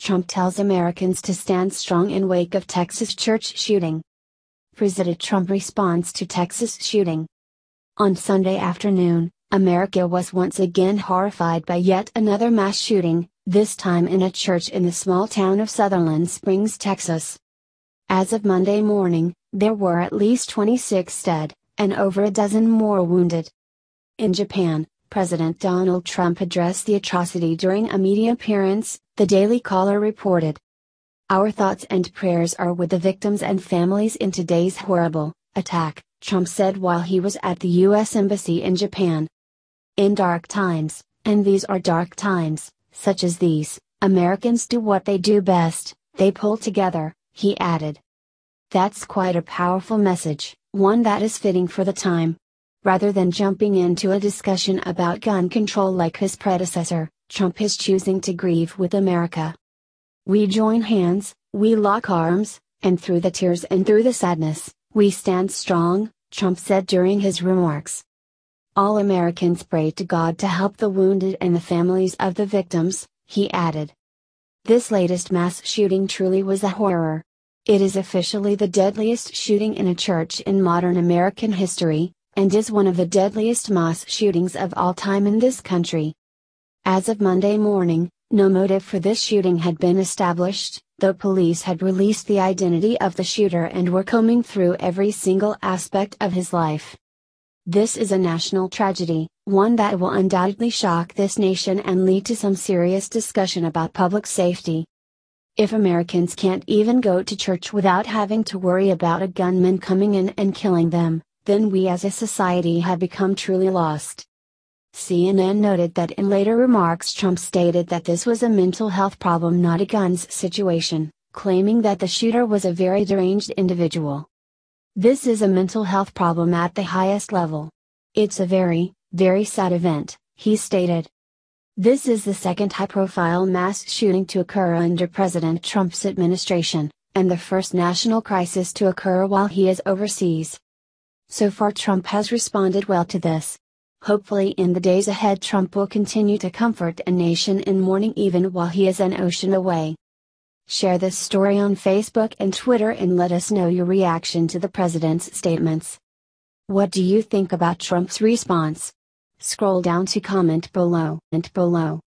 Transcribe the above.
Trump tells Americans to stand strong in wake of Texas church shooting. President Trump responds to Texas shooting. On Sunday afternoon, America was once again horrified by yet another mass shooting, this time in a church in the small town of Sutherland Springs, Texas. As of Monday morning, there were at least 26 dead, and over a dozen more wounded. In Japan, President Donald Trump addressed the atrocity during a media appearance, the Daily Caller reported. "Our thoughts and prayers are with the victims and families in today's horrible attack," Trump said while he was at the U.S. Embassy in Japan. "In dark times, and these are dark times, such as these, Americans do what they do best, they pull together," he added. That's quite a powerful message, one that is fitting for the time. Rather than jumping into a discussion about gun control like his predecessor, Trump is choosing to grieve with America. "We join hands, we lock arms, and through the tears and through the sadness, we stand strong," Trump said during his remarks. "All Americans pray to God to help the wounded and the families of the victims," he added. This latest mass shooting truly was a horror. It is officially the deadliest shooting in a church in modern American history, and is one of the deadliest mass shootings of all time in this country. As of Monday morning, no motive for this shooting had been established, though police had released the identity of the shooter and were combing through every single aspect of his life. This is a national tragedy, one that will undoubtedly shock this nation and lead to some serious discussion about public safety. If Americans can't even go to church without having to worry about a gunman coming in and killing them, then we as a society have become truly lost. CNN noted that in later remarks Trump stated that this was a mental health problem, not a guns situation, claiming that the shooter was a very deranged individual. "This is a mental health problem at the highest level. It's a very, very sad event," he stated. This is the second high-profile mass shooting to occur under President Trump's administration, and the first national crisis to occur while he is overseas. So far Trump has responded well to this. Hopefully in the days ahead Trump will continue to comfort a nation in mourning even while he is an ocean away. Share this story on Facebook and Twitter and let us know your reaction to the president's statements. What do you think about Trump's response? Scroll down to comment below.